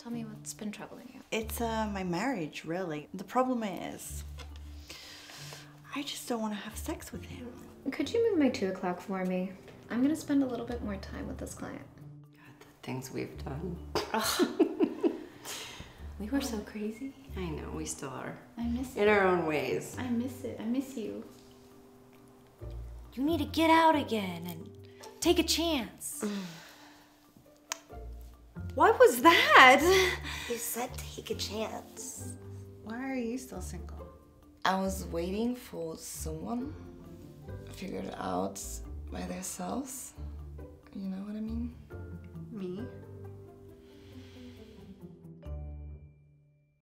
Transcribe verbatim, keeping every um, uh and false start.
Tell me what's been troubling you. It's uh, my marriage, really. The problem is, I just don't want to have sex with him. Could you move my two o'clock for me? I'm gonna spend a little bit more time with this client. God, the things we've done. We were so crazy. I know, we still are. I miss In our own ways. I miss it. I miss you. You need to get out again and take a chance. What was that? You said take a chance. Why are you still single? I was waiting for someone to figure it out by themselves. You know what I mean? Me?